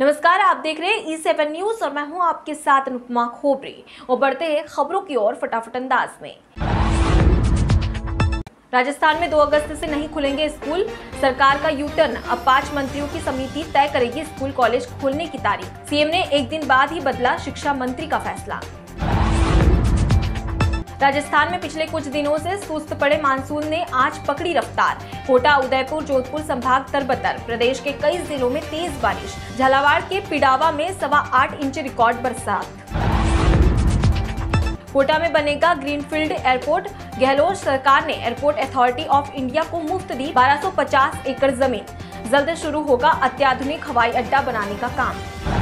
नमस्कार, आप देख रहे हैं E7 न्यूज और मैं हूं आपके साथ अनुपमा खोबरे। और बढ़ते हैं खबरों की ओर फटाफट अंदाज में। राजस्थान में 2 अगस्त से नहीं खुलेंगे स्कूल, सरकार का यू टर्न। अब 5 मंत्रियों की समिति तय करेगी स्कूल कॉलेज खोलने की तारीख। सीएम ने एक दिन बाद ही बदला शिक्षा मंत्री का फैसला। राजस्थान में पिछले कुछ दिनों से सुस्त पड़े मानसून ने आज पकड़ी रफ्तार। कोटा, उदयपुर, जोधपुर संभाग तरबतर। प्रदेश के कई जिलों में तेज बारिश। झालावाड़ के पिडावा में 8.25 इंच रिकॉर्ड बरसात। कोटा में बनेगा ग्रीनफील्ड एयरपोर्ट। गहलोत सरकार ने एयरपोर्ट अथॉरिटी ऑफ इंडिया को मुफ्त दी 1250 एकड़ जमीन। जल्द शुरू होगा अत्याधुनिक हवाई अड्डा बनाने का काम।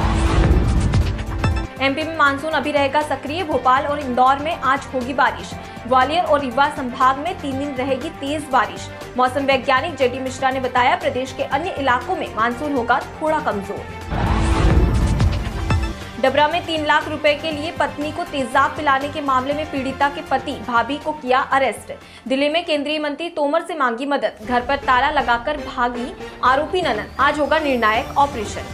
एमपी में मानसून अभी रहेगा सक्रिय। भोपाल और इंदौर में आज होगी बारिश। ग्वालियर और रीवा संभाग में 3 दिन रहेगी तेज बारिश। मौसम वैज्ञानिक जेडी मिश्रा ने बताया, प्रदेश के अन्य इलाकों में मानसून होगा थोड़ा कमजोर। डबरा में 3 लाख रुपए के लिए पत्नी को तेजाब पिलाने के मामले में पीड़िता के पति भाभी को किया अरेस्ट। दिल्ली में केंद्रीय मंत्री तोमर से मांगी मदद। घर पर ताला लगाकर भागी आरोपी ननद। आज होगा निर्णायक ऑपरेशन।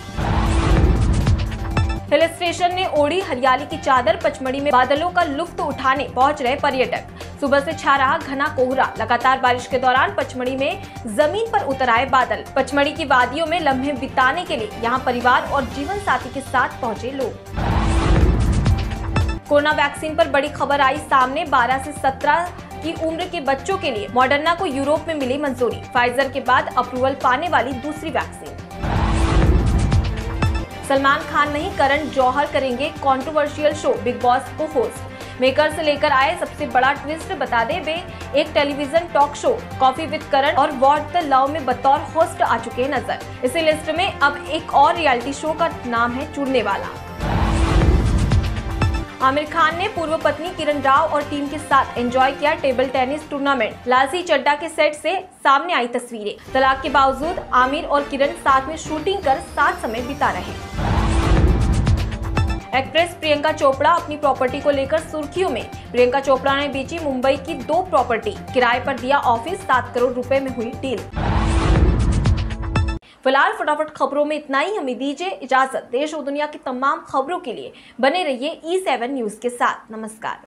हिल स्टेशन ने ओढ़ी हरियाली की चादर। पचमढ़ी में बादलों का लुत्फ उठाने पहुंच रहे पर्यटक। सुबह से छा रहा घना कोहरा। लगातार बारिश के दौरान पचमढ़ी में जमीन पर उतर आए बादल। पचमढ़ी की वादियों में लम्हे बिताने के लिए यहां परिवार और जीवन साथी के साथ पहुंचे लोग। कोरोना वैक्सीन पर बड़ी खबर आई सामने। 12 से 17 की उम्र के बच्चों के लिए मॉडर्ना को यूरोप में मिली मंजूरी। फाइजर के बाद अप्रूवल पाने वाली दूसरी वैक्सीन। सलमान खान नहीं, करण जौहर करेंगे कंट्रोवर्शियल शो बिग बॉस को होस्ट। मेकर से लेकर आए सबसे बड़ा ट्विस्ट बता दे वे एक television talk show coffee with Karan और व्हाट द लव में बतौर होस्ट आ चुके हैं नजर। इसी लिस्ट में अब एक और रियलिटी शो का नाम है जुड़ने वाला। आमिर खान ने पूर्व पत्नी किरण राव और टीम के साथ एंजॉय किया टेबल टेनिस टूर्नामेंट। लालसी चड्डा के सेट से सामने आई तस्वीरें। तलाक के बावजूद आमिर और किरण साथ में शूटिंग कर साथ समय बिता रहे। एक्ट्रेस प्रियंका चोपड़ा अपनी प्रॉपर्टी को लेकर सुर्खियों में। प्रियंका चोपड़ा ने बेची मुंबई की 2 प्रॉपर्टी। किराए पर दिया ऑफिस। 7 करोड़ रुपए में हुई डील। फिलहाल फटाफट खबरों में इतना ही। हमें दीजिए इजाजत। देश और दुनिया की तमाम खबरों के लिए बने रहिए E7 न्यूज के साथ। नमस्कार।